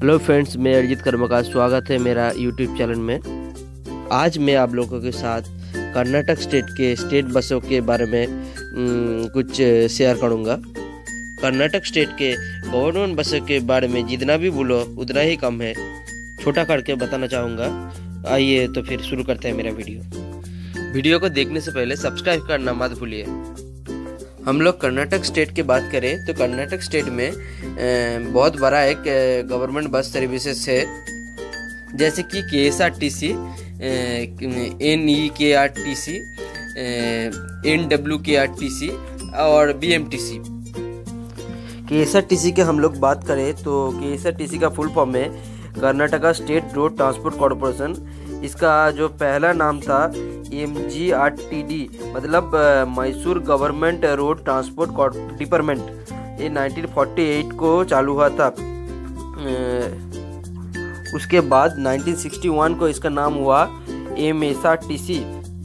Hello friends, मैं अरिजीत कर्मा का स्वागत है मेरा यूट्यूब चैनल में। आज मैं आप लोगों के साथ कर्नाटक स्टेट के स्टेट बसों के बारे में कुछ शेयर करूंगा। कर्नाटक स्टेट के गवर्नमेंट बसों के बारे में जितना भी बोलो उतना ही कम है, छोटा करके बताना चाहूँगा। आइए तो फिर शुरू करते हैं मेरा वीडियो को देखने से पहले सब्सक्राइब करना मत भूलिए। हम लोग कर्नाटक स्टेट की बात करें तो कर्नाटक स्टेट में बहुत बड़ा एक गवर्नमेंट बस सर्विसेज है, जैसे कि KSRTC, NEKRTC, NWKRTC और BMTC। KSRTC के हम लोग बात करें तो KSRTC का फुल फॉर्म है Karnataka state road transport corporation. इसका जो पहला नाम था MGRTD, मतलब Mysore government road transport department. ये 1948 को चालू हुआ था। उसके बाद 1961 को इसका नाम हुआ MSRTC,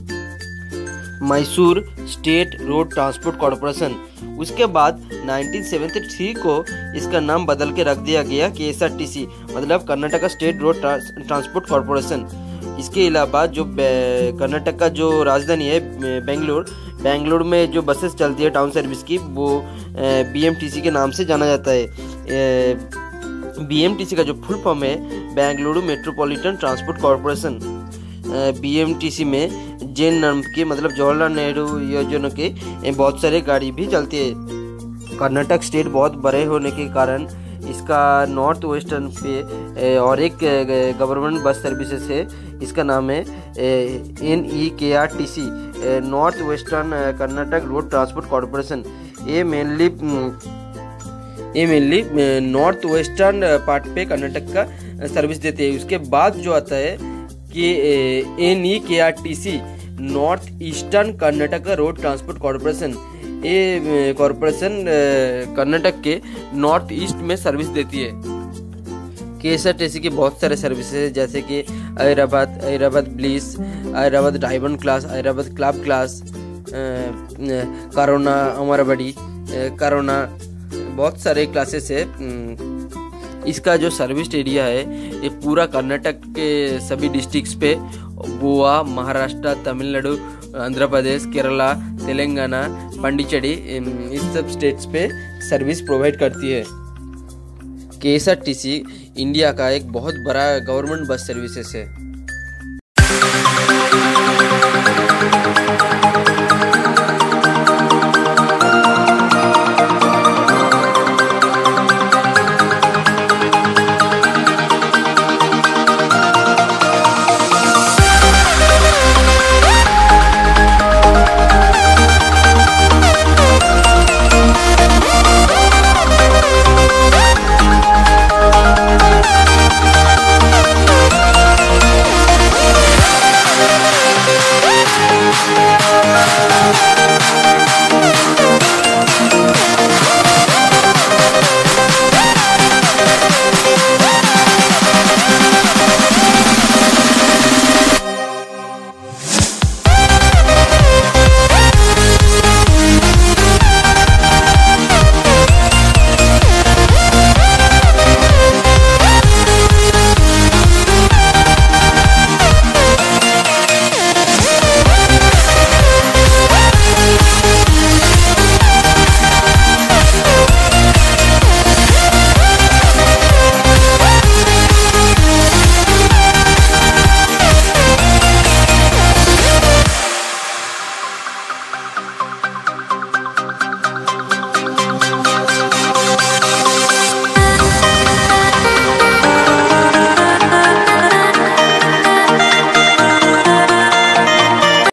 Mysore state road transport corporation. उसके बाद 1973 को इसका नाम बदल के रख दिया गया KSRTC, मतलब Karnataka state road transport corporation. इसके अलावा जो कर्नाटक का जो राजधानी है बेंगलुरु में जो बसेस चलती है टाउन सर्विस की, वो BMTC के नाम से जाना जाता है। BMTC का जो फुल फॉर्म है Bengaluru metropolitan transport corporation. BMTC में जैन नाम के, मतलब जवाहरलाल नेहरू योजना के बहुत सारे गाड़ी भी चलती है। कर्नाटक स्टेट बहुत बड़े होने के कारण इसका नॉर्थ वेस्टर्न पे और एक गवर्नमेंट बस सर्विसेज है, इसका नाम है NEKRTC, north western Karnataka road transport corporation. ये मेनली नॉर्थ वेस्टर्न पार्ट पे कर्नाटक का सर्विस देते हैं। उसके बाद जो आता है कि NEKRTC, north eastern Karnataka road transport corporation. ये कॉर्पोरेशन कर्नाटक के नॉर्थ ईस्ट में सर्विस देती है। KSRTC के बहुत सारे सर्विसेज है, जैसे कि Hyderabad bliss, Hyderabad diamond class, Hyderabad club class, Corona अमरबड़ी, करोना, बहुत सारे क्लासेस है। इसका जो सर्विस एरिया है ये पूरा कर्नाटक के सभी डिस्ट्रिक्ट्स पे, गोवा, महाराष्ट्र, तमिलनाडु, आंध्र प्रदेश, केरला, तेलंगाना, पुडुचेरी, इस सब स्टेट्स पे सर्विस प्रोवाइड करती है। KSRTC इंडिया का एक बहुत बड़ा गवर्नमेंट बस सर्विसेज है।